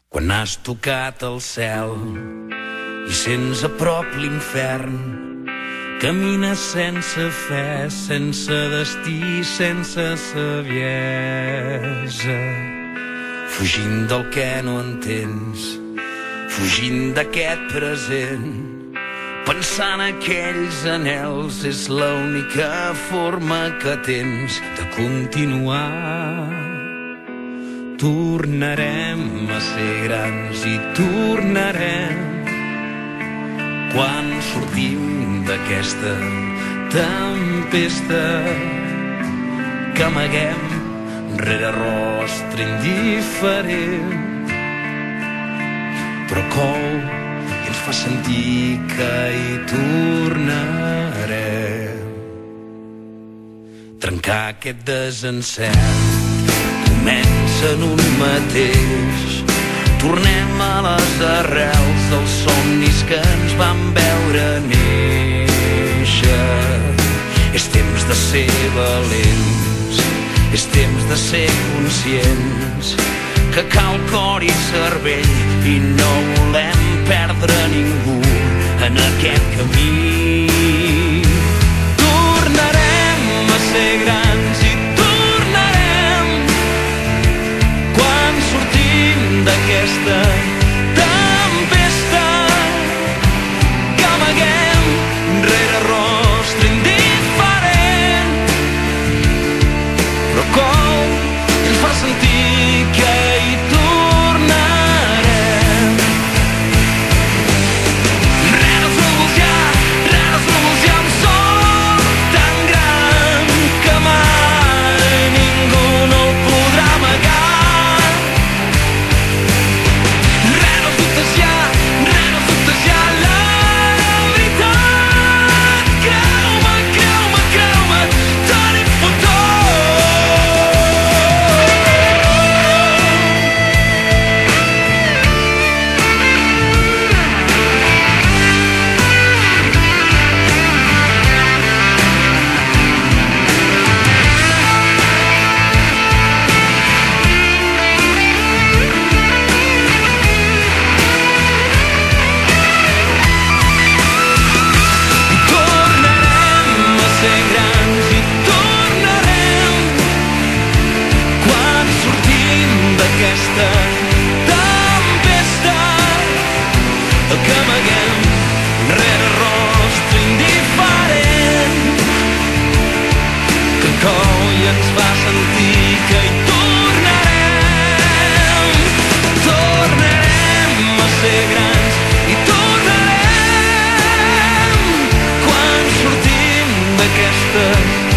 Quan has tocat el cel i sents a prop l'infern, camines sense fe, sense destí, sense saviesa, fugint del que no entens, fugint d'aquest present, pensant aquells anhels és l'única forma que tens de continuar. Tornarem a ser grans i tornarem quan sortim d'aquesta tempesta que amaguem rere rostre indiferent, però cou i ens fa sentir que hi tornarem. Trencar aquest desencert comença en un mateix. Tornem a les arrels dels somnis que ens van veure néixer. És temps de ser valents, és temps de ser conscients que cal cor i cervell i no volem perdre ningú en aquest camí. Tornarem a ser grans i tornarem quan sortim d'aquesta tempesta que amaguem rere rostre indiferent, però cou i ens fa sentir que hi tornarem. Rere els núvols hi ha un sol tan gran que mai ningú no el podrà amagar. Rere els dubtes hi ha la veritat. Creu-me, creu-me, creu-me, tenim futur. Tornarem a ser grans i tornarem quan sortim d'aquesta tempesta que amaguem rere rostre indiferent, que cou i ens fa sentir que hi tornarem. Tornarem a ser grans i tornarem quan sortim d'aquesta